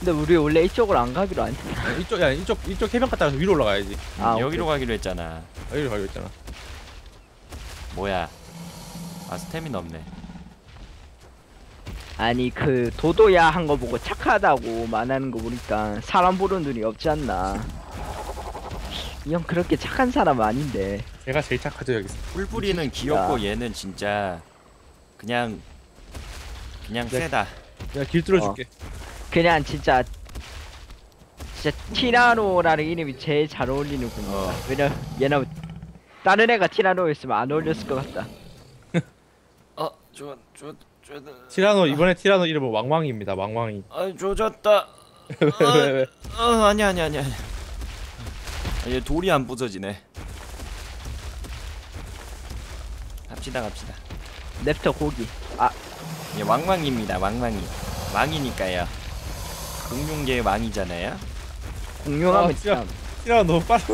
근데 우리 원래 이쪽으로 안 가기로 안 했나? 이쪽 해변 갔다가 위로 올라가야지. 아, 여기로 가기로 했잖아. 여기로 가기로 했잖아. 뭐야? 아 스태미나 없네. 아니 그 도도야 한 거 보고 착하다고 말하는 거 보니까 사람 보는 눈이 없지 않나. 이 형 그렇게 착한 사람 아닌데. 제가 제일 착하죠 여기서. 뿔뿔이는 귀엽고 얘는 진짜 그냥 네. 세다. 내가 길 뚫어줄게. 그냥 진짜 티라노라는 이름이 제일 잘 어울리는 군인이다. 왜냐 얘는 다른 애가 티라노였으면 안 어울렸을 것 같다. 좋아. 티라노 이번에 티라노 이름은 왕왕이입니다. 왕왕이. 아 조졌다. 왜? 아니야. 얘 돌이 안 부서지네. 갑시다. 랩터 고기. 아 얘 왕왕입니다. 왕왕이. 왕이니까요. 공룡계의 왕이잖아요. 공룡하면 진짜. 참. 티라노 너무 빨라.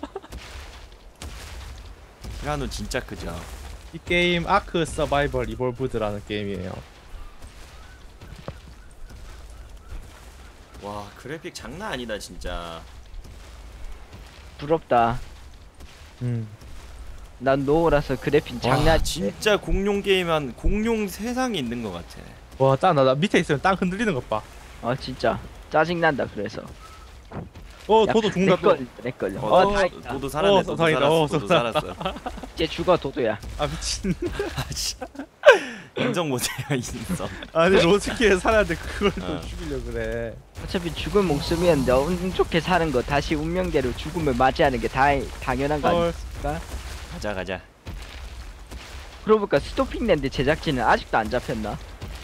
티라노 진짜 크죠. 이 게임 아크 서바이벌 이볼브드라는 게임이에요. 와 그래픽 장난 아니다 진짜. 부럽다. 난 노우라서 그래픽 장난 와 아닌데. 진짜 공룡 게임한 공룡 세상에 있는 것 같아. 와, 나 밑에 있으면 땅 흔들리는 것 봐. 진짜 짜증난다 그래서. 도도 죽는다 또. 내 걸려. 다행이다. 도도 살았네. 도도 다행이다. 살았어. 도도 살았어. 이제 죽어 도도야. 아 미친. 인정 못해요 인정. 아니 로스키에 살았는데 그걸 또 어. 죽이려 그래. 어차피 죽은 목숨이었는데 운 좋게 사는 거 다시 운명대로 죽음을 맞이하는 게 당연한 거 헐. 아닙니까? 가자. 그러고 보니까 스토핑랜드 제작진은 아직도 안 잡혔나?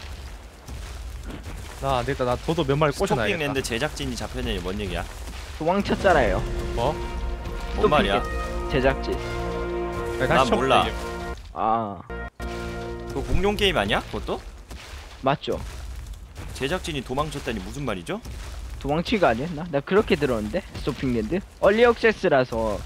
나 안되겠다. 나 도도 몇 마리 꼬셔놔야겠다. 스토핑랜드 제작진이 잡혔냐니 뭔 얘기야? 도망쳤잖아요. 뭐? 뭔 말이야? 제작진. 야, 난 다시 몰라. 쳐볼게. 아 그거 공룡 게임 아니야? 그것도? 맞죠. 제작진이 도망쳤다니 무슨 말이죠? 도망치가 아니었나? 나 그렇게 들었는데 스토핑랜드? 얼리 액세스라서.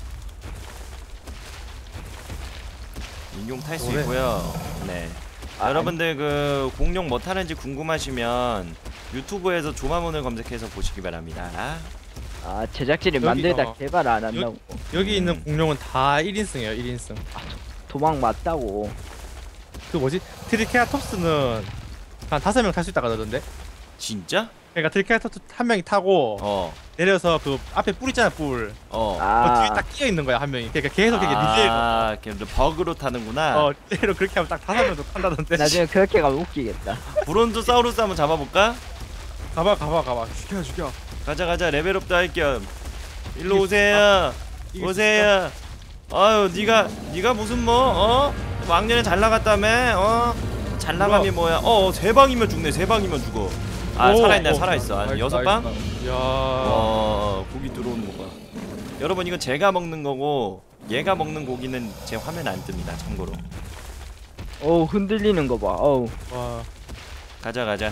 인용 탈 수 그래. 있고요. 네. 여러분들 그 공룡 뭐 타는지 궁금하시면 유튜브에서 조마몬을 검색해서 보시기 바랍니다. 제작진이 여기, 만들다 개발 안 한다고. 여기 있는 공룡은 다 1인승이에요. 1인승. 도망 맞다고. 그 뭐지? 트리케라톱스는 한 5명 탈 수 있다고 하던데. 진짜? 그러니까 트리케라톱스 한 명이 타고 어. 내려서 그 앞에 뿔 있잖아, 뿔. 어. 그 뒤에 딱 끼어 있는 거야, 한 명이. 그러니까 계속 이렇게 리레이로. 걔들 버그로 타는구나. 리레이로 그렇게 하면 딱 5명도 탄다던데. 나중에 그렇게 가면 웃기겠다. 브론토사우루스 한번 잡아볼까? 가봐. 죽여. 가자 레벨업도 할 겸. 일로 오세요. 오세요. 아유 네가 무슨 왕년에 잘 나갔다며? 잘 나감이 뭐야? 세 방이면 죽네. 세 방이면 죽어. 살아있네. 살아있어. 한 6방? 이야. 고기 들어오는 거 봐. 여러분 이건 제가 먹는 거고 얘가 먹는 고기는 제 화면에 안 뜹니다. 참고로. 흔들리는 거 봐. 와. 가자.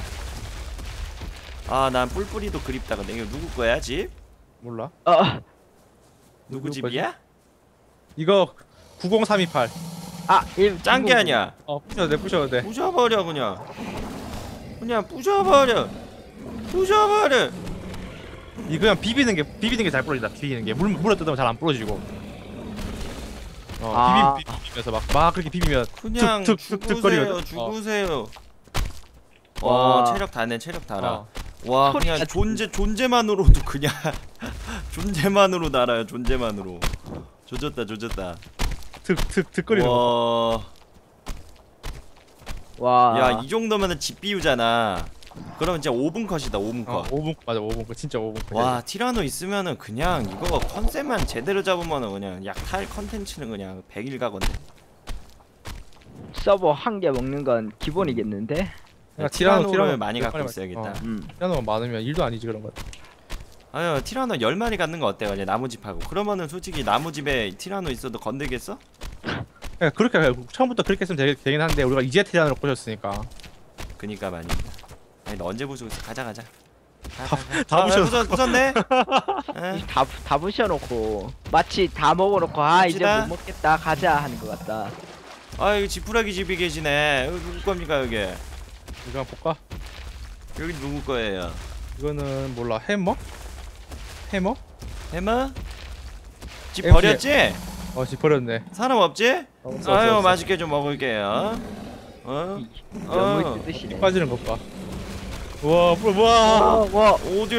난 뿔뿔이도 그립다. 근데 이거 누구 거야 집? 몰라. 누구 누구 집이야? 이거 90328. 짠 게 아니야. 부셔도 돼. 부셔버려 그냥 부셔버려. 이 그냥 비비는 게 잘 부러진다. 비비는 게 물에 뜯으면 잘 안 부러지고. 비비면서 막 그렇게 비비면 그냥 툭툭툭툭거리거든. 죽으세요. 와. 체력 다네. 체력 달아. 어. 와 소리가 그냥 존재만으로도 그냥 존재만으로 날아요. 존재만으로. 조졌다. 툭툭툭거리는 거. 와. 야 이 정도면은 집 비우잖아. 그러면 진짜 5분 컷이다. 5분 컷. 5분 맞아. 5분 진짜 5분. 와 티라노 있으면은 그냥 이거 컨셉만 제대로 잡으면은 그냥 약탈 컨텐츠는 그냥 100일 가거든. 서버 한 개 먹는 건 기본이겠는데? 티라노를 많이 갖고 있어야겠다. 티라노만 많으면 일도 아니지 그런 거. 아유 티라노 10마리 갖는 거 어때요? 이제 나무집하고. 그러면은 솔직히 나무집에 티라노 있어도 건들겠어? 그러니까 그렇게 처음부터 그렇게 했으면 되긴 한데 우리가 이제 티라노를 꼬셨으니까. 그니까 말입니다. 아니 너 언제 부수고 있어? 가자. 다 부셨어. 부쉈네? 다 부셔놓고 마치 다 먹어놓고 이제 갑시다. 못 먹겠다 가자 하는 것 같다. 여기 지푸라기 집이 계시네. 여기 누구 겁니까 여기? 이거 한번 볼까? 여기 누구 거예요? 이거는 몰라. 해머? 해머? 해마? 집 MC. 버렸지? 집 버렸네. 사람 없지? 없어, 아유 없어. 맛있게 좀 먹을게요. 너무 뜨시네. 빠지는 것 봐. 우와. 와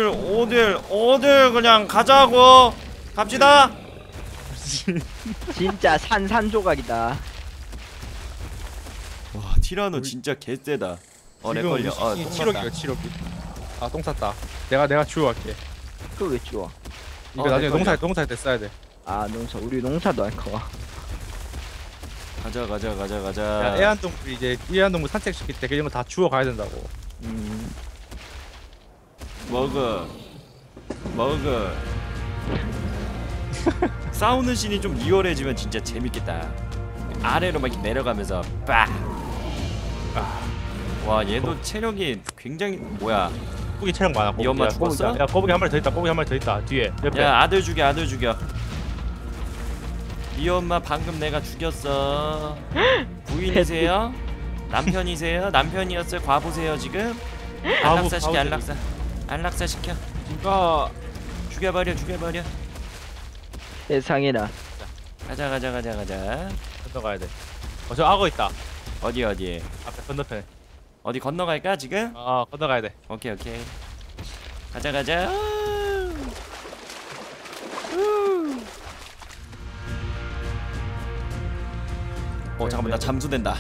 어딜 그냥 가자고. 갑시다. 진짜 산산조각이다. 와 티라노 진짜 개쎄다. 내 걸려. 똥 맞다. 치료기가 치료기. 똥 쌌다. 내가 주워갈게. 그거 왜 주워? 이거 내 나중에 걸려. 농사할 때 써야 돼. 농사. 우리 농사도 할 거. 가자. 야, 애완동물 이제 애완동물 산책시킬 때 이런 거 다 주워가야 된다고. 먹어. 싸우는 씬이 좀 리얼해지면 진짜 재밌겠다. 아래로 막 이렇게 내려가면서 빡. 와 얘도 체력이 굉장히 뭐야? 꼬부기 체력 많아. 이 엄마 죽었어? 야 꼬부기 한 마리 더 있다. 꼬부기 한 마리 더 있다. 뒤에 옆에. 야 아들 죽여. 이 엄마 방금 내가 죽였어. 부인이세요? 남편이세요? 남편이었어요? 과보세요 지금? 안락사 시켜 안락사 시켜. 이거 죽여버려. 세상에나. 가자. 건너가야 돼. 저 악어 있다. 어디 앞에 건너편에. 어디 건너갈까 지금? 건너가야 돼. 오케이 가자. 잠깐만 나 잠수된다.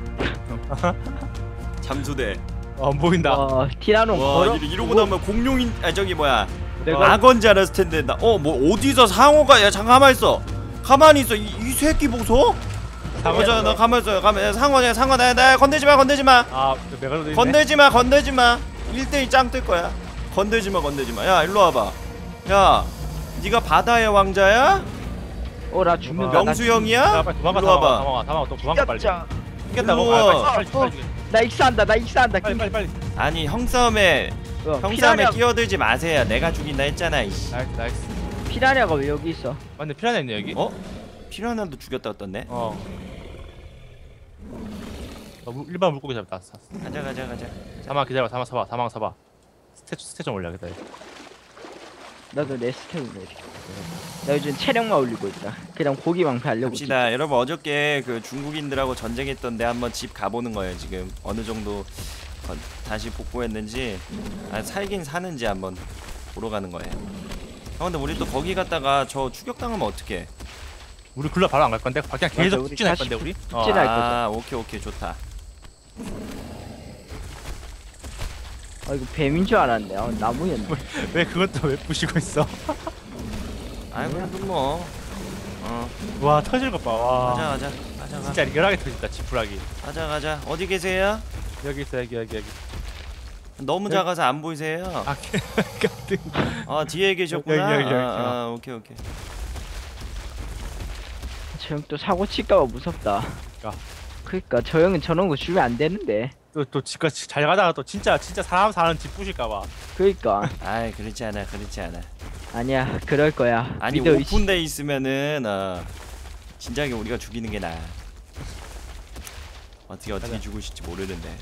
잠수돼. 안 보인다. 티라노 걸어. 이러고 나면 공룡인 저기 뭐야 내가 악어인지 알았을 텐데 나 뭐 어디서 상어가 야 잠깐 가만히 있어 이 새끼 보소. 보자 너 가만히 있어. 상어 나 건들지 마. 메갈로도 있네. 건들지 마. 1대1 짱 뜰 거야. 건들지 마. 야 일로 와봐. 야 네가 바다의 왕자야? 나 죽는다. 명수 형이야? 빨리 도망가. 일로 와봐. 도망가. 또 도망가 빨리. 진짜. 이겼다고. 일로 와. 빨리. 나 익사한다. 빨리. 아니 형 싸움에 피라냐, 끼어들지 마세요. 내가 죽인다 했잖아. 이씨. 나이스. 피라냐가 왜 여기 있어? 근데 피라냐 있네 여기. 피라냐도 죽였다 어떻네? 일반 물고기 잡았다. 가자. 사망 기다려. 사망 사봐. 스탯 좀 올려야겠다. 나도 내 스텝을 내려. 나 요즘 체력만 올리고 있다. 그냥 고기만 배려고. 갑시다. 여러분 어저께 그 중국인들하고 전쟁했던데 한번 집 가보는 거예요. 지금 어느 정도 다시 복구했는지 살긴 사는지 한번 보러 가는 거예요. 근데 우리 또 거기 갔다가 저 추격당하면 어떡해? 우리 굴러 바로 안 갈 건데 그냥 계속 우리 푹진할 다시 건데 우리. 푹진할 거죠. 오케이 좋다. 이거 뱀인 줄 알았는데. 나무였네. 왜 그것도 왜 부시고 있어? 그래도 뭐. 와 터질 것 봐. 와. 가자. 진짜 리얼하게 터진다 지푸라기. 가자. 어디 계세요? 여기 있어 여기. 너무 작아서 안 보이세요? 같은. 뒤에 계셨구나. 여기. 오케이. 저 형 또 사고 칠까봐 무섭다. 그니까 저 형은 저런 거 주면 안 되는데. 또 집까지 잘 가다가 또 진짜 사람 사는 집 부실까 봐. 그니까. 그렇지 않아. 아니야, 그럴 거야. 아니 믿어, 오픈돼 있으면은 진작에 우리가 죽이는 게 나아. 어떻게 가자. 죽으실지 모르는데.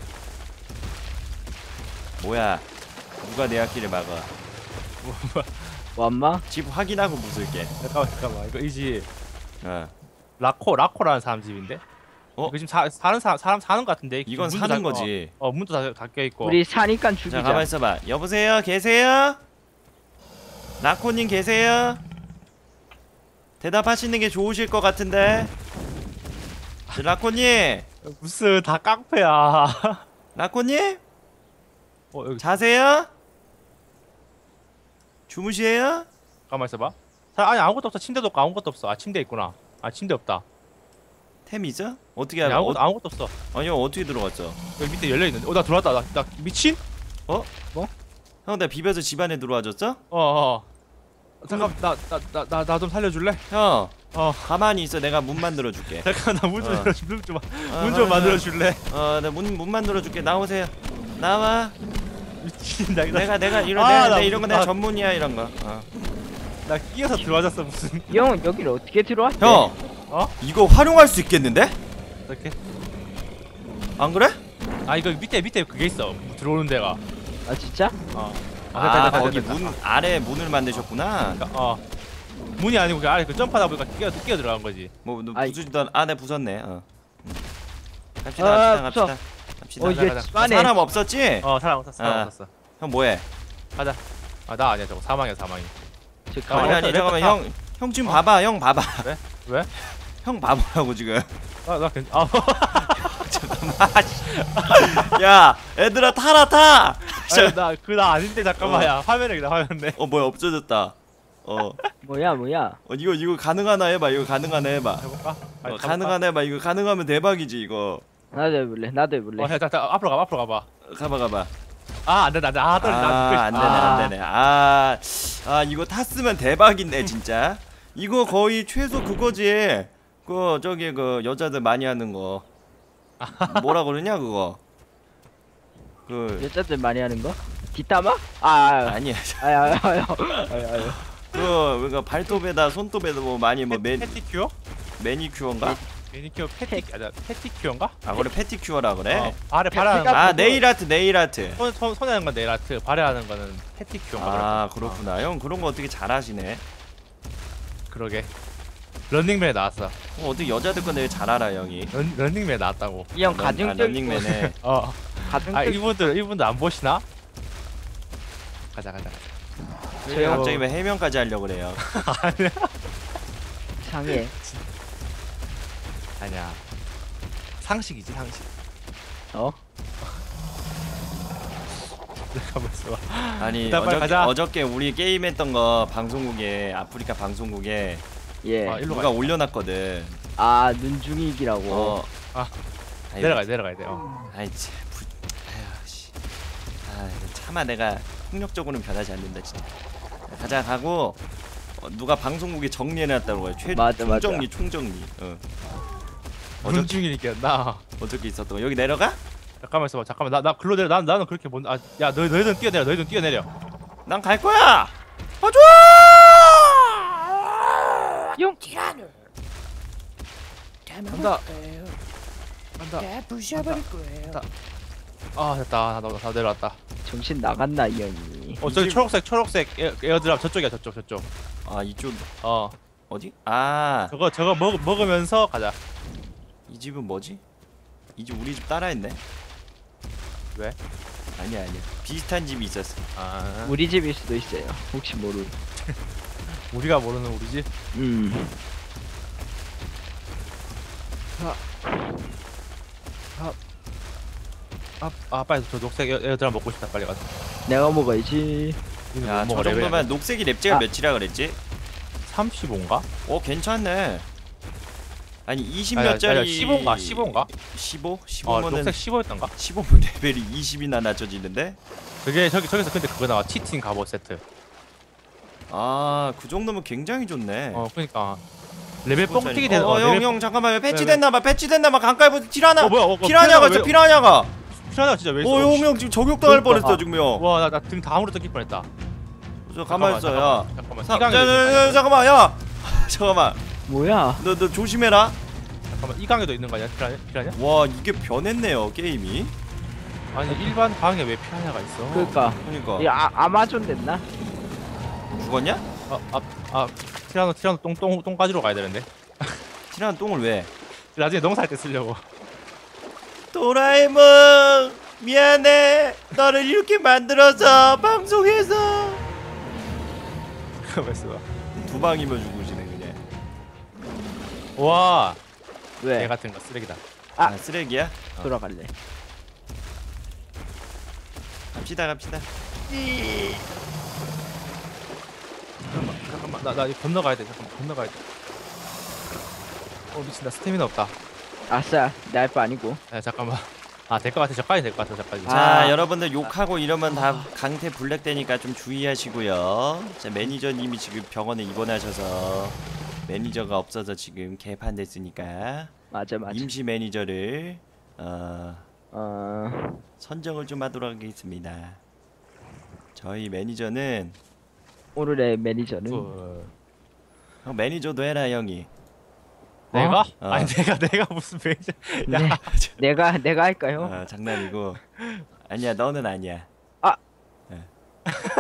뭐야? 누가 내 앞길을 막아? 엄마? 집 확인하고 부술게. 잠깐만 이거 이지 어. 라코라는 사람 집인데. 이거 지금 사람 사는 것 같은데. 이건 문도 사는 닫- 거지. 문도 다 닫혀 있고. 우리 사니까 자 죽이자. 가만 있어봐. 여보세요? 계세요? 라코님 계세요? 대답하시는 게 좋으실 것 같은데. 라코님, 무슨 다 깡패야. 라코님 여기 자세요? 주무시에요? 가만 있어봐. 아니 아무것도 없어. 침대도 없고 아무것도 없어. 침대 있구나. 침대 없다. 템 있어? 어떻게 아니, 알아? 아무것도 없어. 아니요 어떻게 들어갔어? 여기 밑에 열려 있는데. 나 들어왔다. 나 미친? 형 내가 비벼서 집 안에 들어와줬어? 잠깐 나 좀 살려줄래? 형 가만히 있어. 내가 문 만들어줄게. 잠깐 나 문 좀 열어줘. 문 어, 좀 만들어줄래? 내가 문 만들어줄게. 나오세요. 나와. 미친 내가 이런 거 내가 전문이야 이런 거. 나 끼어서 들어와줬어 무슨. 이 형은 여기를 어떻게 들어왔대? 형, 이거 활용할 수 있겠는데? 이렇게. 안 그래? 이거 밑에 그게 있어. 들어오는 데가. 아 진짜? 어. 아, 됐다, 거기 됐다. 문 아래 문을 만드셨구나. 그러니까 문이 아니고 그 아래 그 점프하다 보니까 끼어 들어간 거지. 뭐 너 아이. 부수지도 네 부쉈네. 갑시다, 아, 갑시다, 부숴. 갑시다. 갑시다. 어 이게 가자. 집안에 사람 없었지? 사람 없었어. 사람 아. 없었어. 형 뭐해? 가자. 나 아니야 저거 사망이야. 저 아니 가야 아니 렉터 잠깐만 타. 형 지금 봐봐. 형 봐봐. 왜? 형 봐보라고 지금. 야 얘들아 타라 타. 나 아닌데 잠깐만. 야 화면에 화면에. 뭐야 없어졌다. 뭐야 이거 가능하나 해봐. 이거 가능하나 해봐. 해볼까? 가능하나 해봐. 이거 가능하면 대박이지 이거. 나도 해볼래 자, 앞으로 가봐. 가봐. 안 된다. 안 되네. 이거 탔으면 대박인데 진짜. 이거 거의 최소 그거지. 저기 그 여자들 많이 하는 거. 뭐라 그러냐 그거. 여자들 많이 하는 거? 뒷담화? 아니야. 아니야. 아유. 그거 발톱에다 손톱에다 뭐 많이 패티큐어? 매니큐어인가? 매니큐어 패티큐어인가? 그래 패티큐어라 그래. 발에 하는 거. 네일 아트. 손에 하는 건 네일 아트, 발에 하는 거는 패티큐어인가? 그렇구나. 형 그런 거 어떻게 잘하시네. 그러게. 런닝맨에 나왔어. 어떻게 여자들 건데 왜 잘 알아 형이? 런닝맨에 나왔다고. 이 형 가정적 런닝맨에. 가정적 이분들 안 보시나? 가자. 저 형 갑자기 왜 해명까지 하려고 그래요? 상해. 아니야. 상식이지 상식. 잠깐만 있어봐. 아니 일단 빨리 가자. 어저께 우리 게임했던 거 방송국에 아프리카 방송국에 예. 일로 누가 올려놨거든. 눈중이기라고. 내려가야 돼. 아이 참. 씨. 차마 내가 폭력적으로는 변하지 않는다 진짜. 가자 가고 누가 방송국에 정리해놨다고 해. 맞아. 총정리. 눈중이니까 나. 어저께 있었던 거 여기 내려가? 잠깐만 있어봐. 나 글로 내려. 나는 그렇게 못. 야 너희들은 뛰어내려. 난 갈 거야. 가자. 용. 간다. 다 부셔버릴 거예요. 됐다. 나 내려왔다. 정신 나갔나 이 형이. 저기 초록색 에어드랍 저쪽이야. 저쪽. 이쪽 어. 어디? 저거 먹으면서 가자. 이 집은 뭐지? 이 집 우리 집 따라했네. 왜? 아니야. 비슷한 집이 있었어. 우리 집일 수도 있어요. 혹시 모르. 우리가 모르는 우리 집. 빨리 저 녹색 에어드랍 먹고 싶다. 빨리 가자. 내가 먹어야지. 야, 저 정도면 녹색이 랩제가 몇이라 그랬지? 35인가? 괜찮네. 아니 20몇짜리 15인가? 15인가? 15? 15면은 녹색 15였던가? 15면 레벨이 20이나 낮춰지는데? 저기서 근데 그거 나와. 치팅 갑옷 세트. 그 정도면 굉장히 좋네. 그러니까 레벨 뻥튀기 되는 형 잠깐만 패치됐나봐. 가까이 티라냐 뭐야? 피라냐가 피라냐 진짜 왜 있어? 형 지금 저격당할 뻔했어 지금 형. 와 나 등 다음으로 뜯길 뻔했다. 저 가만히 있어. 야 잠깐만. 잠깐만 야 잠깐만 뭐야? 너 조심해라. 잠깐만 이 강에도 있는 거 아니야? 피라냐? 와 이게 변했네요 게임이. 아니 일반 강에 왜 피라냐가 있어? 그러니까. 이 아마존 됐나? 죽었냐? 티라노 똥 가지러 가야 되는데. 티라노 똥을 왜? 나중에 농사할 때 쓰려고. 도라에몽 미안해. 너를 이렇게 만들어서 방송에서. 가만 있어. 두 방이면 죽으시네 그냥. 와. 왜? 개 같은 거 쓰레기다. 쓰레기야? 돌아갈래. 갑시다. 잠깐만. 나 이거 건너가야 돼. 건너가야 돼. 미친 나 스태미나 없다. 아싸, 내 할 바 아니고. 잠깐만. 될 것 같아. 저까지 될 것 같아. 저까지. 자 여러분들 욕하고 이러면 다 강퇴 블랙되니까 좀 주의하시고요. 자 매니저님이 지금 병원에 입원하셔서 매니저가 없어서 지금 개판됐으니까 맞아. 임시 매니저를 선정을 좀 하도록 하겠습니다. 저희 매니저는 오늘의 매니저는 형 매니저도 해라 형이. 내가? 아니 내가 무슨 매니저? 야, 내가 할까요? 장난이고. 아니야 너는 아니야.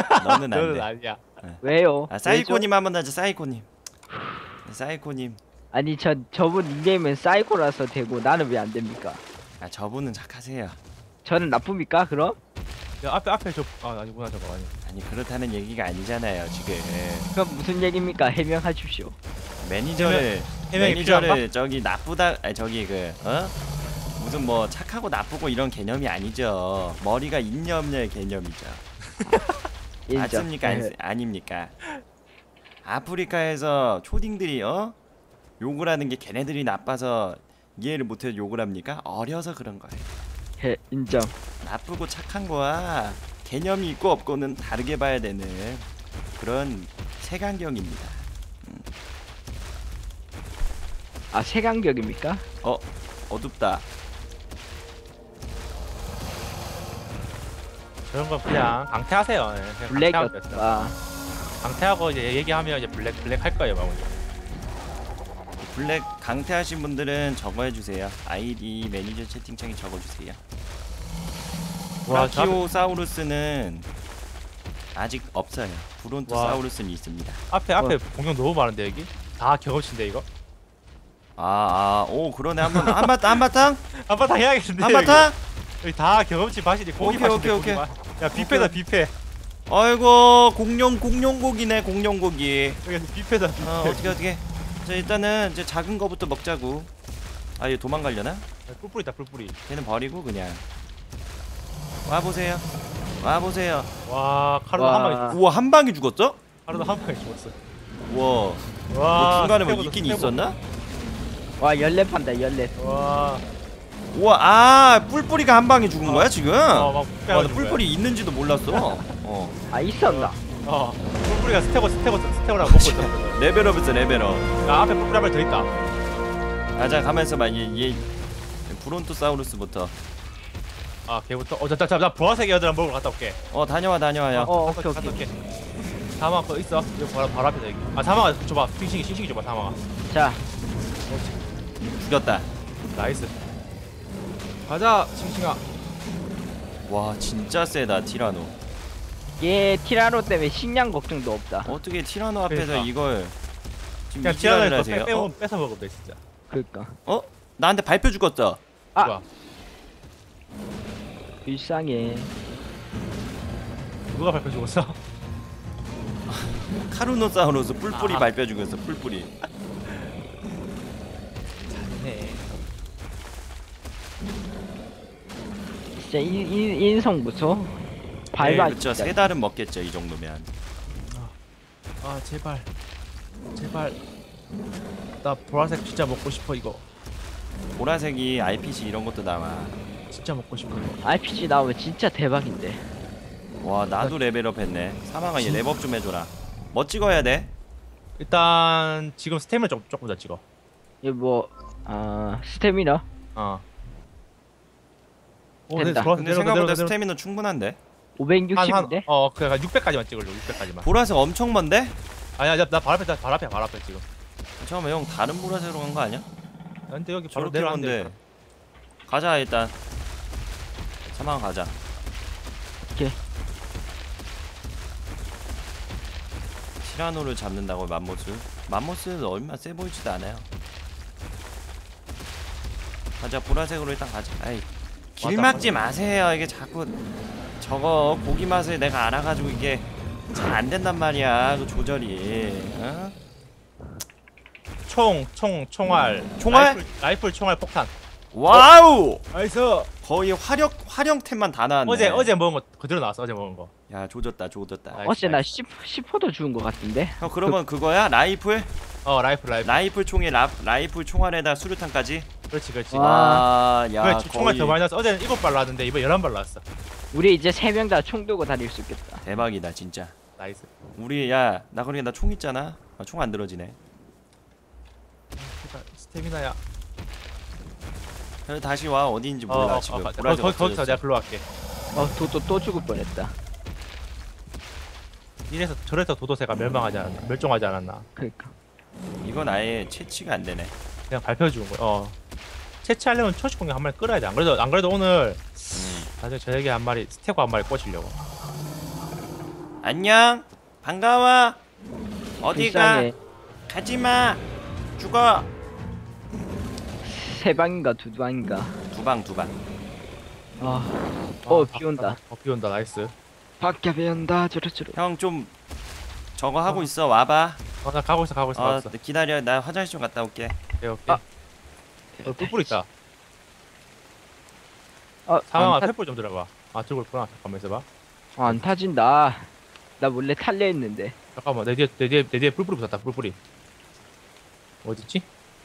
너는 너는 안돼. 아니야. 왜요? 아 사이코님 한번 하자. 사이코님. 사이코님. 아니 저분 닉네임은 사이코라서 되고 나는 왜 안 됩니까? 아 저분은 착하세요. 저는 나쁩니까 그럼? 야 앞에 아니구나 저거 아니. 아니 그렇다는 얘기가 아니잖아요 지금. 그럼 무슨 얘기입니까? 해명하십시오. 매니저를 해명이 매니저를 저기 나쁘다 아니 저기 그 무슨 뭐 착하고 나쁘고 이런 개념이 아니죠. 머리가 있냐 없냐의 개념이죠. 인정. 맞습니까? 네. 아닙니까? 아프리카에서 초딩들이 욕을 하는 게 걔네들이 나빠서 이해를 못해서 욕을 합니까? 어려서 그런 거예요. 해, 인정. 나쁘고 착한 거와 개념이 있고 없고는 다르게 봐야 되는 그런 색안경입니다. 아 색안경입니까? 어둡다. 저런 거 그냥 강퇴하세요. 네, 그냥 강퇴하면 됐어. 블랙이었다. 강퇴하고 이제 얘기하면 이제 블랙 할 거예요, 마무리. 블랙 강퇴하신 분들은 적어 해주세요. 아이디 매니저 채팅창에 적어주세요. 와, 브라키오사우루스는 아직 없어요. 브론토사우루스는 있습니다. 앞에 공룡 너무 많은데 여기 다 경험치인데 이거. 오 그러네. 한바탕? 한바탕 해야겠는데. 한바탕? 여기 다 경험치 맛이지 고기 오케이, 맛인데 오케이, 고기 맛. 야 뷔페다 뷔페. 아이고 공룡고기네 공룡고기. 여기 뷔페다 뷔페. 어떻게 자 일단은 이제 작은 거부터 먹자고. 얘 도망가려나? 뿔뿔이다 뿔뿔이. 걔는 버리고 그냥 와보세요. 와 카르도 와. 한 방에 우와 한 방에 죽었어? 카르도 한 방에 죽었어. 우와 와 중간에 뭐 스테고도, 있긴 스테고. 있었나? 와 열렛 판다 열렛. 와. 우와 뿔뿔이가 한 방에 죽은 거야 지금? 막 와, 나 뿔뿔이 있는지도 몰랐어. 아 있었나? 뿔뿔이가 스테고라고 먹고 있었어. 레벨업했어 레벨업. 야 앞에 뿔뿔이 한 마리 더 있다. 자 가만있어 봐. 얘 브론토사우루스부터. 걔부터. 자 보라색 애들 한번 먹으러 갔다 올게. 다녀와요. 오케이 갔다 오케이. 올게. 사망 그거 있어. 이거 바로 앞에다 여기. 사망아 줘봐. 싱싱이 줘봐 사망아. 자 죽였다. 나이스. 가자 싱싱아. 와 진짜 세다 티라노. 얘 티라노 때문에 식량 걱정도 없다. 어떻게 티라노 앞에서 그러니까. 이걸 지금 그냥 이지랄을 티라노에서 하세요? 뺏어 먹으면 돼 진짜. 그니까. 나한테 발표 죽었어. 아! 좋아. 불쌍해. 누가 발표 죽었어? 카루노사우루스 뿔뿔이 아. 발표 죽였어. 뿔뿔이. 네. 진짜 인성 무서. 발바. 네, 그쵸. 세 달은 먹겠죠 이 정도면. 제발 나 보라색 진짜 먹고 싶어 이거. 보라색이 RPG 이런 것도 나와. 진짜 먹고 싶어 이거. RPG 나오면 진짜 대박인데. 와 나도 레벨업 했네. 사망아 얘 랩업 좀 해줘라. 뭐 찍어야 돼? 일단 지금 스태미나 조금 더 찍어. 이거 스태미나? 됐다. 근데 생각보다 스태미너 충분한데? 560인데? 그래 600까지만 찍을려. 600까지만. 보라색 엄청 먼데? 아니야 나 바로 앞에 지금. 잠깐만 형 다른 보라색으로 간 거 아니야? 근데 여기 바로 저렇게 내려왔는데. 먼데 가자 일단. 사망아 가자. 오케이. 티라노를 잡는다고 맘모스는 얼마 세 보이지도 않아요. 가자 보라색으로 일단 가자. 아이 길 맞아, 막지 마세요. 이게 자꾸 저거 고기 맛을 내가 알아가지고 이게 잘 안 된단 말이야. 그 조절이. 어? 총알. 라이플 총알 폭탄. 와우. 나이스. 거의 화력템만 다 나왔네. 어제 먹은 거 그대로 나왔어. 어제 먹은 거. 야 조졌다. 나이스, 어제 나 나이스. 10호도 주운 거 같은데? 형 그러면 그거야? 라이플? 라이플. 라이플 총에 라이플 총알에다 수류탄까지? 그렇지. 와. 야 그래, 총알 거의 더 많이 나왔어. 어제는 7발 나왔는데 이번 11발 나왔어. 우리 이제 3명 다 총 들고 다닐 수 있겠다. 대박이다 진짜. 나이스. 우리 나 그러게 나 총 있잖아. 총 안 들어지네. 스태미나야. 그래 다시 와. 어디인지 몰라 지금. 보라색 거기서 없어졌어. 내가 글로 갈게. 또 죽을 뻔했다. 이래서 저래서 도도새가 멸종하지 않았나. 그니까. 이건 아예 채취가 안 되네. 그냥 발표해 주는 거야. 채취하려면 초식공룡 한 마리 끌어야 돼. 안 그래도 오늘 나중에 저에게 한 마리 스테고 한 마리 꽂으려고. 안녕. 반가워. 어디가? 불쌍해. 가지마. 죽어. 세 방인가 두 방인가. 두 방. 비 온다. 비 온다. 나이스. 밖에 비 온다. 저러저러. 형 좀 저거 하고 있어. 와봐. 나 가고 있어. 가고 있어. 기다려. 나 화장실 좀 갔다 올게. 오케이 오케이. 뿔뿔 있다. 안 상황아 타- 횃불 좀 들어봐. 들고 있구나. 잠깐만 있어봐. 안 타진다. 나 몰래 탈려 했는데. 잠깐만 내 뒤에 뿔뿔이 붙었다. 뿔뿔이. 어딨지?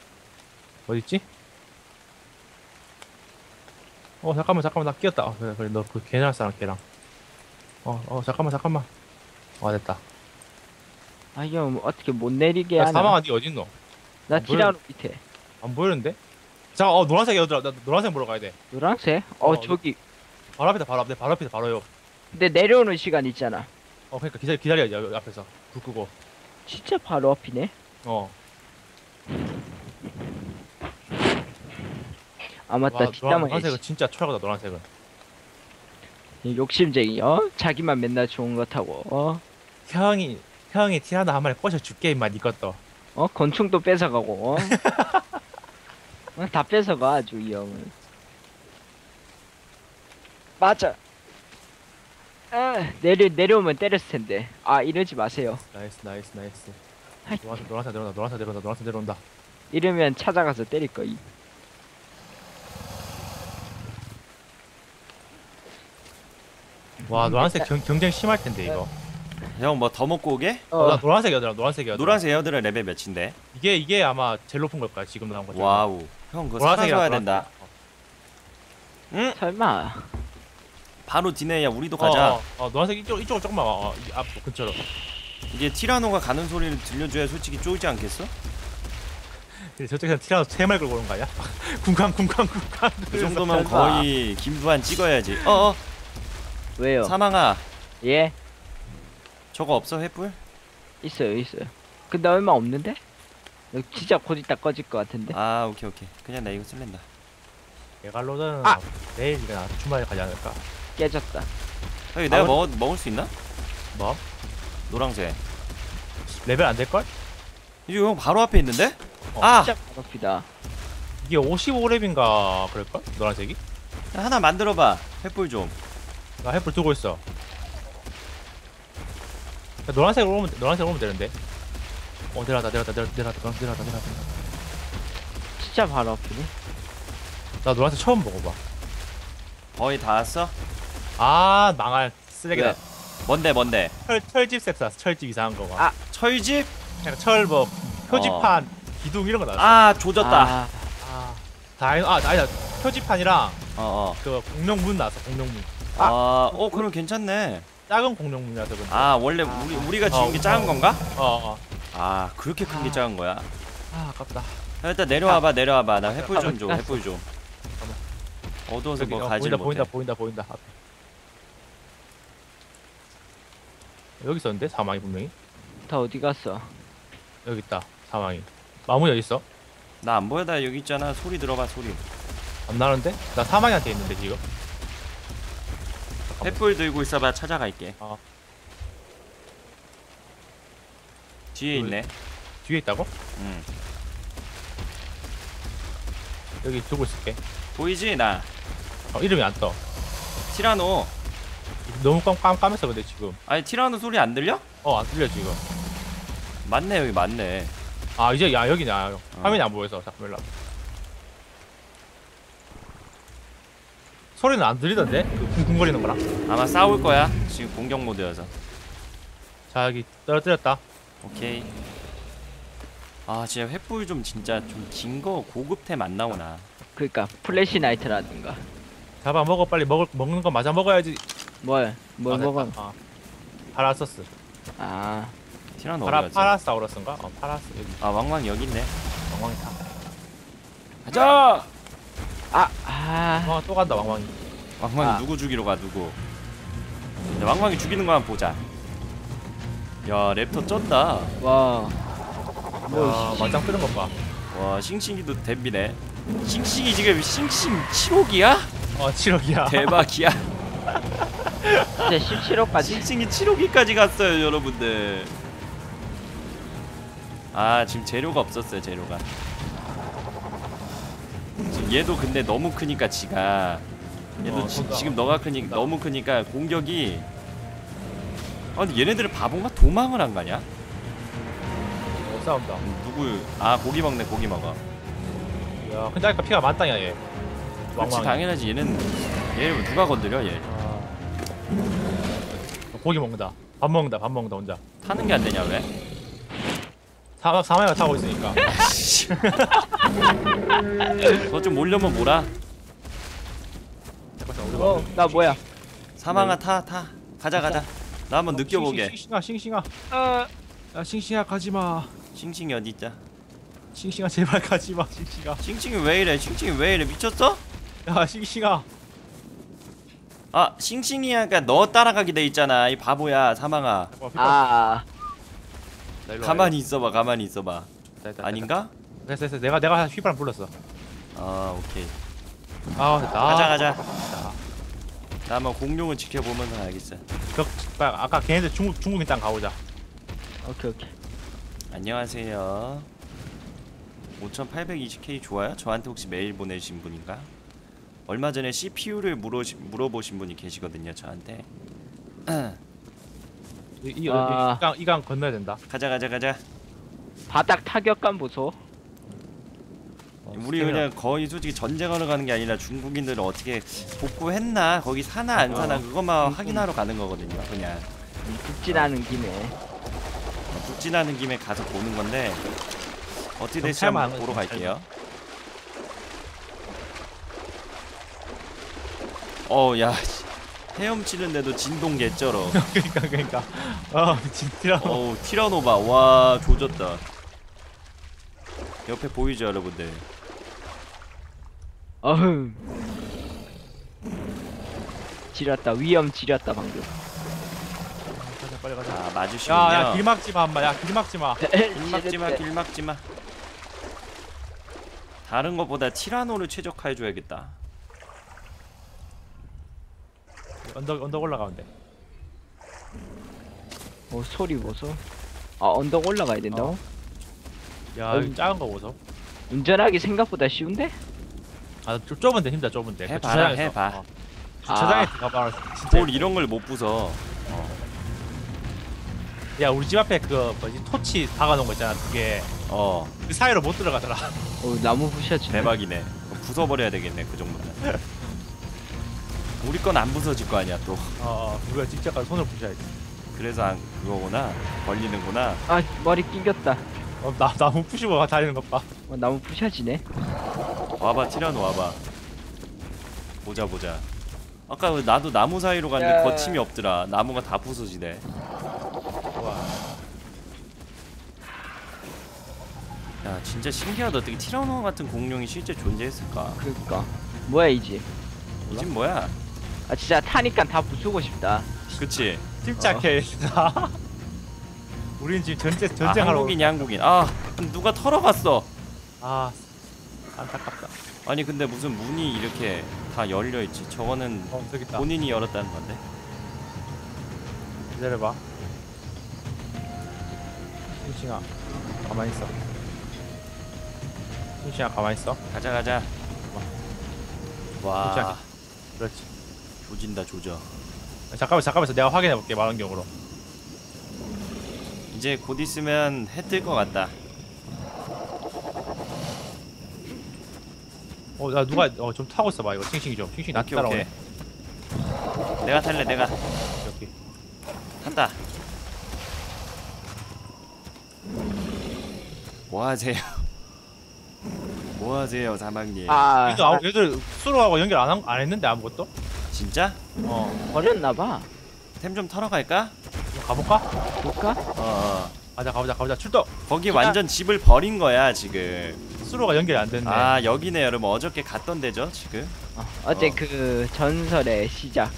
잠깐만 나 끼었다. 그래 너 그 걔랑 싸랑 걔랑. 잠깐만. 됐다. 형 어떻게 못 내리게 야, 하나? 사망아 니 어딨노? 나 안 티라노 밑에. 안 보이는데? 잠깐 노란색 얘들아 나 노란색 보러 가야 돼. 노란색? 저기. 바로 앞이다 바로 앞에 바로요. 근데 내려오는 시간 있잖아. 그러니까 기다려 여기 앞에서 불 끄고. 진짜 바로 앞이네. 아 맞다. 뒷담화야지. 노란색은 진짜 최악이다. 노란색은. 욕심쟁이. 자기만 맨날 좋은 거 타고. 형이 티라노 한 마리 꼬셔 줄게 임마 니 것도. 건충도 뺏어가고. 다 뺏어가 아주 이 형은. 맞아. 내려오면 때렸을 텐데. 이러지 마세요. 나이스. 하이. 노란색 내려온다. 이러면 찾아가서 때릴 거임. 와 노란색 경쟁 심할 텐데 이거. 형 뭐 더 먹고 오게? 나 노란색 여드라 노란색 여드라. 노란색 에어드라 레벨 몇인데? 이게 아마 제일 높은 걸 거야 지금 나온 거. 와우. 형 그거 노란색이야, 사줘야 노란색. 된다. 응? 설마. 바로 디네야. 우리도 가자. 노란색 이쪽으로 조금만 와. 앞 근처로. 이게 티라노가 가는 소리를 들려줘야 솔직히 쫄지 않겠어? 저쪽에서 티라노 3마리 끌고 오는 거 아니야? 쿵쾅. 그 정도면 설마. 거의 김두한 찍어야지. 왜요? 사망아. 예. 저거 없어 횃불? 있어요. 근데 얼마 없는데? 여기 진짜 곧 있다 꺼질 것 같은데. 오케이. 그냥 나 이거 쓸랜다. 메갈로는 내일 이거 주말에 가지 않을까? 깨졌다. 형이 내가 먹을 수 있나? 뭐? 노랑색. 레벨 안 될걸? 이거 형 바로 앞에 있는데? 진짜 바로피다. 이게 55렙인가 그럴걸? 노란색이? 하나 만들어봐. 횃불 좀. 나 횃불 두고 있어. 노란색으로 오면 되는데. 내려왔다. 진짜 바로 앞이네. 나 노란색 처음 먹어봐. 거의 다 왔어? 망할 쓰레기다. 왜? 뭔데? 철집 색 샀어. 철집 이상한 거 막. 철집? 그냥 철 뭐 표지판, 기둥 이런 거 나왔어. 조졌다. 아니다. 표지판이랑 어어. 그 공룡문 나왔어. 공룡문. 그럼 괜찮네. 작은 공룡문이라서 근데. 원래 우리가 지은 게 작은 건가? 그렇게 큰 게 작은 거야. 아깝다. 일단 내려와봐. 나 횃불 좀 줘. 횃불 좀. 어두워서 여기, 뭐 가지 못해. 보인다. 앞에. 여기 있었는데 사망이 분명히. 다 어디 갔어? 여기 있다. 사망이. 마무리 어디 있어? 나 안 보여. 나 여기 있잖아. 소리 들어봐. 소리. 안 나는데? 나 사망이한테 있는데 지금. 횃불 들고 있어봐. 찾아갈게. 뒤에 있네. 뒤에 있다고? 응. 여기 두고 있을게. 보이지 나. 이름이 안 떠. 티라노. 너무 깜깜했어 근데 지금. 아니 티라노 소리 안 들려? 안 들려 지금. 맞네. 여기 맞네. 이제 여기네. 화면이 안 보여서 잠깐만 일로. 소리는 안 들리던데? 그 쿵쿵거리는 거랑. 아마 싸울 거야. 지금 공격 모드여서. 자 여기 떨어뜨렸다. 오케이. 진짜 횃불 좀 진짜 좀 긴 거 고급템 안 나오나. 그러니까 플래시 나이트라든가. 잡아 먹어 빨리. 먹는 거 맞아 먹어야지. 뭘 됐다. 먹어? 파라서스. 티라노 어디 갔지? 파라사우러스인가? 파라스 여기. 왕왕 여기 있네. 왕왕이 타. 가자. 또 간다 왕왕이. 왕왕이 누구 죽이러 가 누구? 왕왕이 죽이는 거 한번 보자. 야 랩터 쩐다. 와. 맞짱 뜨는 것 봐. 와 싱싱이도 댐비네. 싱싱이 지금 싱싱 7호기야? 7억이야. 대박이야. 이제 17호까지. 싱싱이 7호기까지 갔어요 여러분들. 아 지금 재료가 없었어요 재료가. 지금 얘도 근데 너무 크니까 지가 얘도 지금 너가 크니까 너무 크니까 공격이. 아 근데 얘네들은 바본가? 도망을 안 가냐? 싸운다. 누구? 아 고기 먹네 고기 먹어. 야, 근데 아까 피가 만땅이야 얘. 그렇지 당연하지. 얘는 얘를 누가 건드려 얘. 고기 먹는다. 밥 먹는다. 밥 먹는다 혼자. 타는 게 안 되냐 왜? 사마이가 타고 있으니까. 그거 좀 몰려면 뭐라? 나 뭐야? 사망아 타 가자 가자. 나 한번 느껴보게. 싱싱아. 야 싱싱아 가지마. 싱싱이 어디 있자? 싱싱아 제발 가지마 싱싱아. 싱싱이 왜 이래? 싱싱이 왜 이래? 미쳤어? 야 싱싱아. 아 싱싱이야가 너 따라가게 돼 있잖아 이 바보야 사망아. 아, 가만히 있어봐 가만히 있어봐. 아닌가? 됐어 내가 휘바람 불렀어. 아 오케이. 아 됐다. 가자. 나 한번 공룡을 지켜보면서 알겠어. 아까 걔네들 중국인 땅 가보자. 오케이. 안녕하세요. 5820K 좋아요? 저한테 혹시 메일 보내신 분인가? 얼마 전에 CPU를 물어보신 분이 계시거든요 저한테. 이강 건너야 된다. 가자. 바닥 타격감 보소. 우리 그냥 거의 솔직히 전쟁하러 가는 게 아니라 중국인들은 어떻게 복구했나 거기 사나 안 사나 그것만 확인하러 가는 거거든요 그냥. 북진하는 김에. 북진하는 김에 가서 보는 건데 어떻게 될지 한번 보러 갈게요. 야 헤엄치는데도 진동 개쩔어. 그러니까 진짜. 티라노바 와 조졌다. 옆에 보이죠 여러분들? 어흥. 지렸다. 위험 지렸다 방금. 빨리 가자. 아 맞으시군요. 야 길 막지마 한마. 야 길 막지마. 길 막지마. 다른 것보다 티라노를 최적화해줘야겠다. 언덕 올라가면 돼. 소리 보소. 아, 언덕 올라가야 된다고? 야 여기 작은 거 보소. 운전하기 생각보다 쉬운데? 좀 좁은데 힘들다 좁은데. 해봐라, 해봐. 주차장에 가봐. 진짜. 뭘 이런 걸 못 부숴. 야 우리 집 앞에 그 뭐지 토치 박아놓은 거 있잖아 그게. 그 사이로 못 들어가더라. 나무 부셔지. 대박이네. 그럼 부숴버려야 되겠네 그 정도면. 우리 건 안 부서질 거 아니야 또. 우리가 직접 가서 손을 부셔야지. 그래서 그거구나. 걸리는구나. 아, 머리 낑겼다. 나무 부시고 다니는 것 봐. 나무 부셔지네. 와봐 티라노 와봐. 보자. 아까 나도 나무 사이로 갔는데 거침이 없더라. 나무가 다 부서지네. 야 진짜 신기하다. 어떻게 티라노 같은 공룡이 실제 존재했을까? 그러니까. 뭐야 이 집? 이 집 뭐야? 아, 진짜 타니까 다 부수고 싶다. 그치? 침착해. 우린 지금 전쟁하러. 한국인이 한국인. 누가 털어갔어. 안타깝다. 아니 근데 무슨 문이 이렇게 다 열려있지. 저거는 저기 있다. 본인이 열었다는 건데. 기다려봐. 싱싱아 가만히 있어. 싱싱아 가만히 있어. 가자. 와 그렇지. 조져. 잠깐만 내가 확인해 볼게. 망원경으로. 이제 곧 있으면 해 뜰 것 같다. 나 누가 좀 타고 있어봐 이거. 싱싱이 나 따라오네. 내가 탈래. 여기. 탔다. 뭐하세요 사막님? 얘들 수로하고 연결 안 했는데 아무것도? 진짜? 버렸나봐. 템 좀 털어 갈까? 가볼까? 볼까? 가보자. 출동. 거기 완전 집을 버린 거야 지금. 수로가 연결이 안 됐네. 여기네 여러분. 어저께 갔던 데죠 지금. 어제 그 전설의 시작.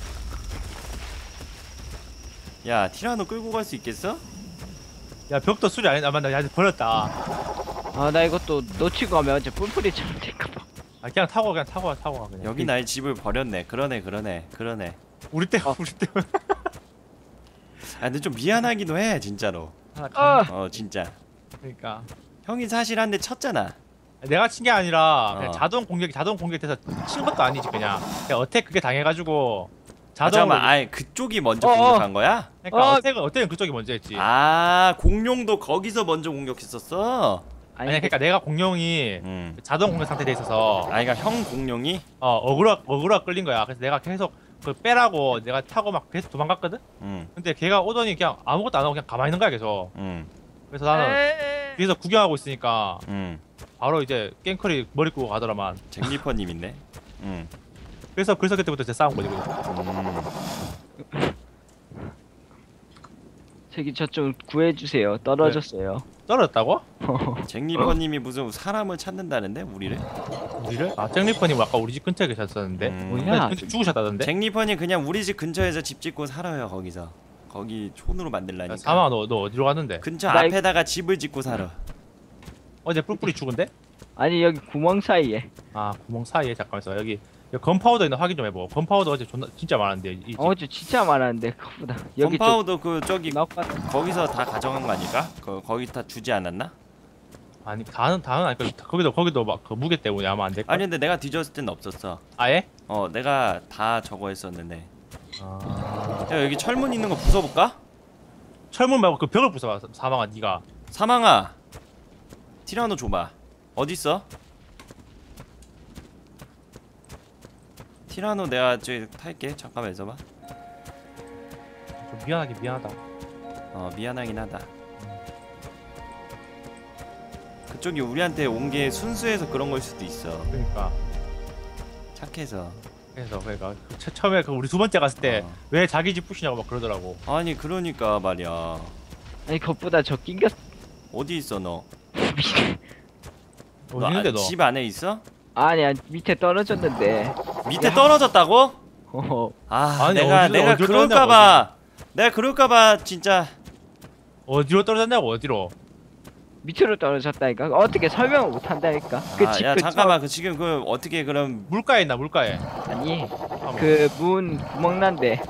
야 티라노 끌고 갈 수 있겠어? 야 벽도 수리 안 했나? 나 아직 버렸다. 나 이것도 놓치고 가면 어제 뿔뿔이처럼 될까봐. 그냥 타고 가 그냥. 여기 나의 집을 버렸네. 그러네. 우리 때 어. 우리 때 아 근데 좀 미안하기도 해 진짜로. 하나 아, 진짜. 그러니까 형이 사실 한 대 쳤잖아. 내가 친 게 아니라 그냥 어. 자동 공격돼서 친 것도 아니지 그냥 어택 그게 당해가지고 아, 자동으로 잠깐만, 아예 그쪽이 먼저 어, 공격한 거야? 그러니까 어. 어택은 그쪽이 먼저 했지. 아, 공룡도 거기서 먼저 공격했었어? 아니 그러니까 내가 공룡이 자동 공격 상태돼 있어서 아, 그러니까 형 공룡이? 어그로 끌린 거야. 그래서 내가 계속 그 빼라고 내가 타고 막 계속 도망갔거든. 근데 걔가 오더니 그냥 아무것도 안 하고 그냥 가만히 있는 거야 계속. 그래서 나는 뒤에서 구경하고 있으니까 바로 이제 깽컬이 머리 끄고 가더라만. 잭리퍼님 있네. 그래서 그때부터 이제 싸운 거지. 저기 저 좀 구해주세요. 떨어졌어요. 떨어졌다고? 잭리퍼님이 무슨 사람을 찾는다는데 우리를? 우리를? 아 잭리퍼님 아까 우리 집 근처에 계셨었는데. 뭐야? 근데 죽으셨다던데? 잭리퍼님 그냥 우리 집 근처에서 집 짓고 살아요 거기서. 거기 촌으로 만들라니까. 사마 너 어디로 갔는데? 근처 나 앞에다가 집을 짓고 살아. 어제 뿔뿔이 죽은데? 아니 여기 구멍 사이에. 아 구멍 사이에 잠깐만 있어. 여기 건파우더 있나 확인 좀 해보. 건파우더 어제 진짜 많은데 이 집. 저 진짜 많았는데 그보다 여기 컴파우더 그 저기 나올 것 같아. 거기서 다 가져간 거 아닐까? 거기 다 주지 않았나? 아니 다는 아니까 거기도 막 그 무게 때문에 아마 안 될까? 아니 근데 내가 뒤졌을 땐 없었어. 아예? 내가 다 저거 했었는데. 아... 야 여기 철문 있는 거 부숴볼까? 철문 말고 그 벽을 부숴봐. 사망아 네가. 사망아 티라노 줘봐. 어딨어? 티라노 내가 저기 탈게. 잠깐만 있어봐. 좀 미안하다. 미안하긴 하다. 그쪽이 우리한테 온 게 순수해서 그런 걸 수도 있어. 그러니까 착해서. 그러니까 처음에 그 우리 두 번째 갔을 때 왜 자기 집 부시냐고 막 그러더라고. 아니 그러니까 말이야. 아니 그것보다 저 낑겼. 어디 있어 너? 어디 있는데 너? 집 안에 있어? 아니야 밑에 떨어졌는데. 밑에 떨어졌다고? 어허. 아니, 내가 어디로 그럴까봐 내가 그럴까봐 진짜. 어디로 떨어졌냐고 어디로? 밑으로 떨어졌다니까. 어떻게 설명을 못 한다니까. 집 야 근처. 잠깐만 그 지금 그 어떻게 그럼 물가에 있나 물가에. 아니 뭐. 그 문 구멍 난데.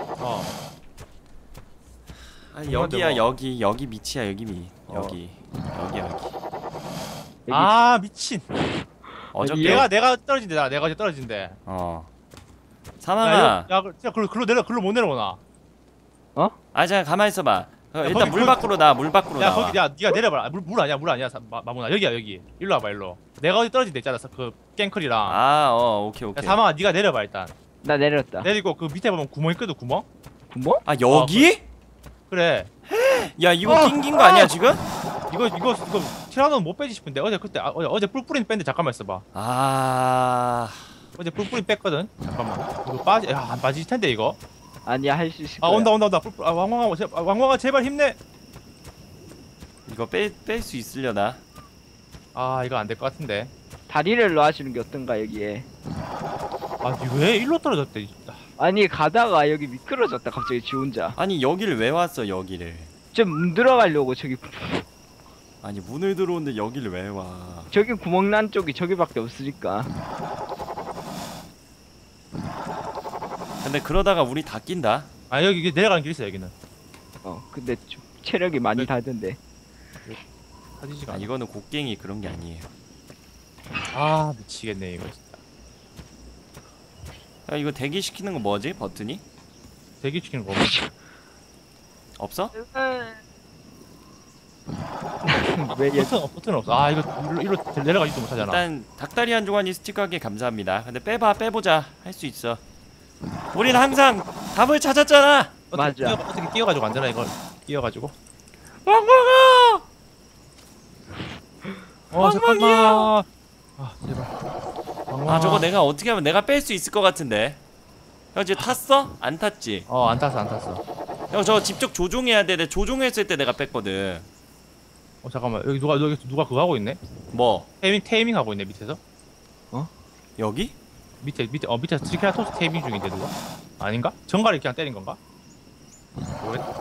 여기야 뭐. 여기 밑이야 여기 여기. 여기 아 미친. 어저께 내가 떨어진대. 내가 어제 떨어진대. 사망아. 야 진짜 글로 못 내려오나? 잠깐 가만히 있어봐. 일단 거기 물 밖으로 나와. 물 밖으로 야 나와. 거기 네가 내려봐라. 물 아니야 마무나 여기야 여기. 일로 와봐 일로. 내가 어디 떨어진대 있잖아 그 깽컬이랑. 오케이. 야, 사망아 네가 내려봐 일단. 나 내렸다. 내리고 그 밑에 보면 구멍 있거든 구멍? 구멍? 여기? 그래. 야 이거 낑긴 거 아니야 지금? 이거 티라노는 못 빼지 싶은데 어제 뿔뿔이 뺐는데 잠깐만 있어봐. 어제 뿔뿔이 뺐거든. 잠깐만. 이거 안 빠질 텐데 이거. 아니야 할 수 있을 거야. 온다. 뿔뿔. 왕왕아 제발 힘내. 이거 뺄 수 있으려나? 이거 안 될 것 같은데. 다리를 놓아주는 게 어떤가 여기에. 왜 일로 떨어졌대? 아니 가다가 여기 미끄러졌다 갑자기 지 혼자. 아니 여기를 왜 왔어 여기를? 좀 문 들어가려고 저기 아니 문을 들어오는데 여기를 왜 와? 저기 구멍 난 쪽이 저기밖에 없으니까. 근데 그러다가 우리 다 낀다. 여기 이게 내려가는 길 있어 여기는. 근데 좀 체력이 많이 다던데. 사지지가 않아. 이거는 곡괭이 그런 게 아니에요. 미치겠네 이거 진짜. 야 이거 대기시키는 거 뭐지? 버튼이? 대기시키는 거 없어? 왜 버튼 없어. 이거 일로 내려가지도 못하잖아. 일단 닭다리 한 조각이 스티커하게 감사합니다. 근데 빼보자. 할 수 있어. 우린 항상 답을 찾았잖아. 맞아. 어떻게 끼워가지고 안 되나 이걸 끼워가지고. 왕왕아! 잠깐만. 제발. 저거 내가 어떻게 하면 내가 뺄 수 있을 것 같은데. 형 지금 탔어? 안 탔지? 안 탔어. 형 저거 직접 조종해야 돼. 내가 조종했을 때 내가 뺐거든. 잠깐만 여기 누가 그거 하고 있네? 뭐? 테이밍 하고 있네 밑에서. 여기? 밑에서 트리케라톱스 테이밍 중인데 누가? 아닌가? 정갈이 그냥 때린 건가? 모르겠다.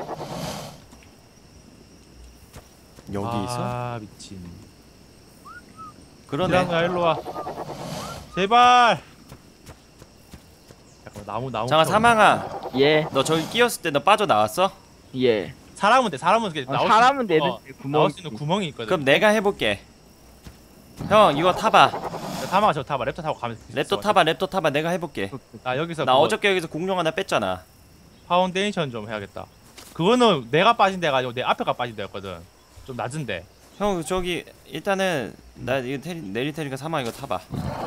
여기 있어? 미친. 그러네. 일로 와. 제발. 잠깐만 나무 잠깐 사망아, 예. 너 저기 끼었을 때 너 빠져나왔어? 예. 사람은 돼. 사람은 이렇게 나올 사람은 수, 있- 되는데 구멍. 나올 수 있는 구멍이 있거든. 그럼 내가 해볼게. 형 이거 타봐. 타마 저 타봐. 랩터 타고 가면. 랩도 타봐, 랩도 타봐. 내가 해볼게. 나 여기서 나 그거 어저께 여기서 공룡 하나 뺐잖아. 파운데이션 좀 해야겠다. 그거는 내가 빠진 데가 아니고 내 앞에가 빠진 데였거든. 좀 낮은데. 형 저기 일단은 나 이거 내릴 테니까 사망 이거 타봐.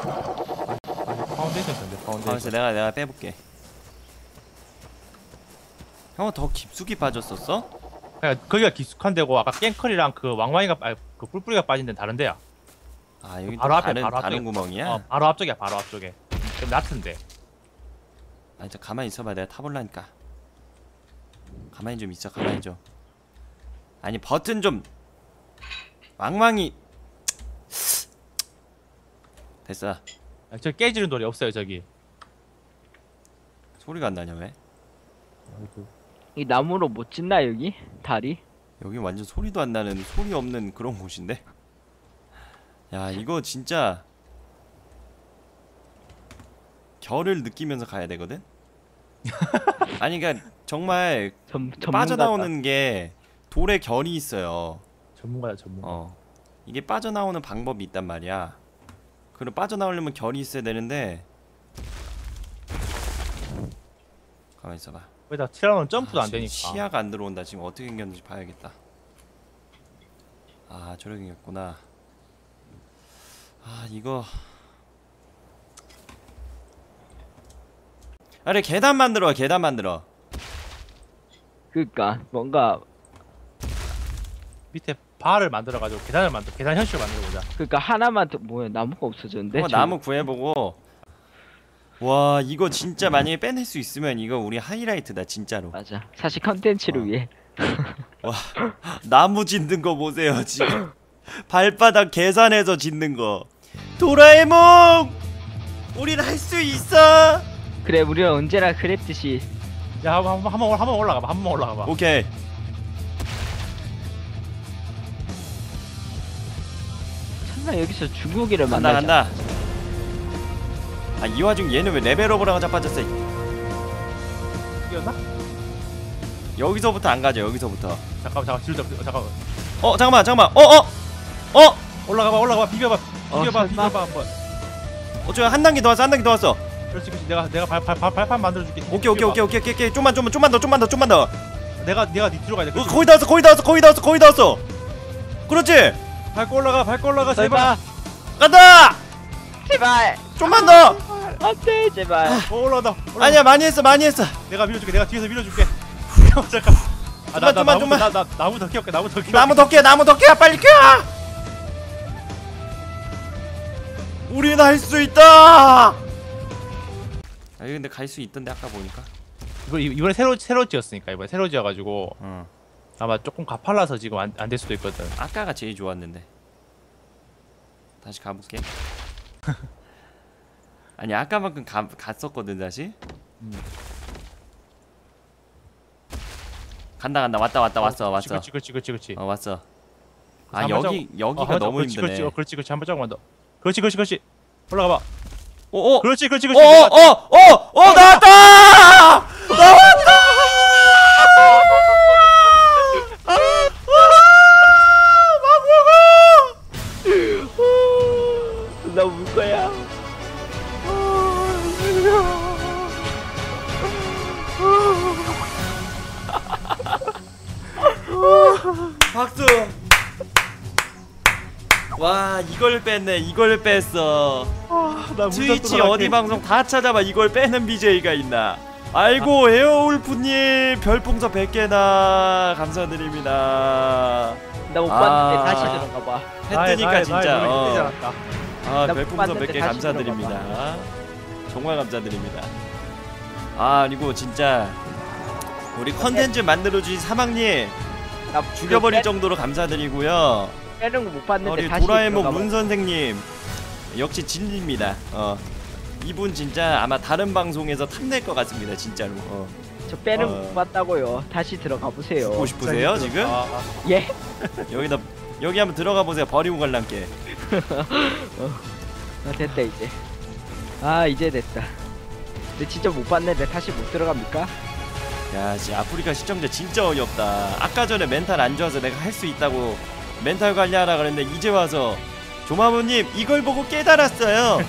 파운데이션 텐데. 그래서 파운데이션. 내가 빼볼게. 형은 더 깊숙이 빠졌었어? 그러니까 거기가 깊숙한 데고 아까 깽컬이랑 그 왕왕이가 그 뿔뿔이가 빠진 데는 다른 데야. 아 여기 바로 또 앞에, 다른 바로 다른 앞에. 구멍이야? 바로 앞쪽이야. 바로 앞쪽에. 좀 낮은데. 아 진짜 가만히 있어봐. 내가 타볼라니까. 가만히 좀 있어. 가만히 좀. 아니 버튼 좀 왕왕이 됐어. 저 깨지는 돌이 없어요 저기. 소리가 안 나냐 왜? 이 나무로 못 짓나 여기? 다리? 여기 완전 소리도 안 나는 소리 없는 그런 곳인데. 야 이거 진짜 결을 느끼면서 가야 되거든. 아니 그러니까 정말 전문가다. 빠져나오는 게 돌에 결이 있어요. 전문가야 전문가. 이게 빠져나오는 방법이 있단 말이야. 그럼 빠져나오려면 결이 있어야 되는데. 가만히 있어봐. 거기다 티라노는 점프도 안 지금 되니까. 시야가 안 들어온다. 지금 어떻게 생겼는지 봐야겠다. 아 저렇게 생겼구나. 아 이거 아래 계단 만들어. 계단 만들어. 그니까 뭔가 밑에 바를 만들어가지고 계단 현실을 만들어보자. 그니까 하나만 더 뭐야 나무가 없어졌는데. 저기. 나무 구해보고. 와 이거 진짜 만약에 빼낼 수 있으면 이거 우리 하이라이트다 진짜로. 맞아. 사실 컨텐츠를 위해. 와 나무 짓는 거 보세요 지금. 발바닥 계산해서 짓는 거. 도라에몽 우린 할 수 있어. 그래 우리가 언제나 그랬듯이. 야 한번 올라가봐. 한번 올라가봐. 오케이. 설마 여기서 중국이를 간다 만나자. 간다. 아 이 와중 얘는 왜 레벨업을 하고 자빠졌어. 뛰었나? 여기서부터 안 가죠. 여기서부터. 잠깐만 잠깐만. 잠깐만 올라가봐. 비벼봐 설마? 한번. 저 한 단계 더 왔어. 한 단계 더 왔어. 그렇지. 내가 발판 만들어줄게. 오케이. 좀만 더. 내가 니 뒤로 가야 돼. 거의 다 왔어. 그렇지. 밟고 올라가. 제발. 간다. 제발. 좀만 더. 안돼 제발. 올라간다. 아니야 많이 했어. 내가 밀어줄게. 내가 뒤에서 밀어줄게. 잠깐. 좀만. 나 나무 더 키울게. 나무 더 키워. 나무 더 캐. 빨리 캐. 우린 할 수 있다. 아 근데 갈 수 있던데 아까 보니까. 이번에 새로 지었으니까 이번에 새로 지어가지고 아마 조금 가팔라서 지금 안 될 수도 있거든. 아까가 제일 좋았는데. 다시 가볼게. 아니 아까만큼 갔었거든 다시. 간다 왔다 왔어. 그렇지. 왔어. 아 한번 여기가 너무 힘드네. 그렇지. 한 발짝만 더. 그렇지. 올라가봐. 오오. 그렇지. 나왔다. 나 울 거야. 박수. 와 이걸 뺐어. 트위치 어디 방송 다 찾아봐. 이걸 빼는 BJ가 있나. 아이고 에어울프님 별풍선 100개나 감사드립니다. 나 못 봤는데 다시 들어가봐. 했으니까 진짜 나 별풍선 봤는데 100개 다시 감사드립니다. 정말 감사드립니다. 아 그리고 진짜 우리 컨텐츠 만들어주신 사막님 나 죽여버릴 정도로 감사드리고요. 빼는 거 못 봤는데 우리 다시 도라에몽 들어가봐. 문 선생님 역시 진리입니다. 이분 진짜 아마 다른 방송에서 탐낼 것 같습니다 진짜로. 저 빼는 거 못 봤다고요. 다시 들어가 보세요. 보고 싶으세요 지금? 예? 여기 한번 들어가 보세요. 버리고 갈란게. 됐다 이제. 이제 됐다. 근데 진짜 못 봤는데 다시 못 들어갑니까? 야, 진짜 아프리카 시청자 진짜 어이없다. 아까 전에 멘탈 안 좋아서 내가 할 수 있다고 멘탈 관리하라 그랬는데 이제 와서 조마모님 이걸 보고 깨달았어요.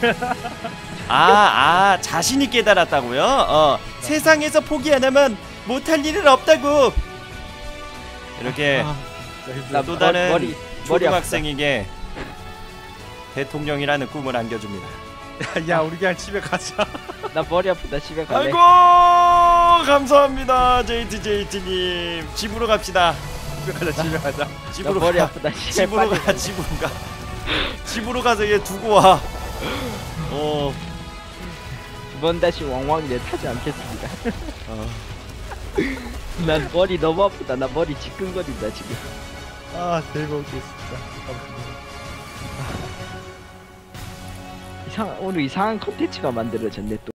자신이 깨달았다고요? 세상에서 포기 안 하면 못할 일은 없다고. 이렇게 나 또 다른 머리 초등학생에게 대통령이라는 꿈을 안겨줍니다. 야 우리 그냥 집에 가자. 나 머리 아프다 집에 갈래. 아이고 감사합니다 JT님. 집으로 갑시다. 집에 가자. 집에 가자. 나 집으로 머리 가. 아프다 집에 집으로 빨리. 가. 집으로 가. 집으로 가서 얘 두고 와. 이번 다시 왕왕이를 타지 않겠습니다. 난 머리 너무 아프다. 나 머리 지끈거린다 지금. 아 대박 웃겼습니다. 오늘 이상한 컨텐츠가 만들어졌네 또.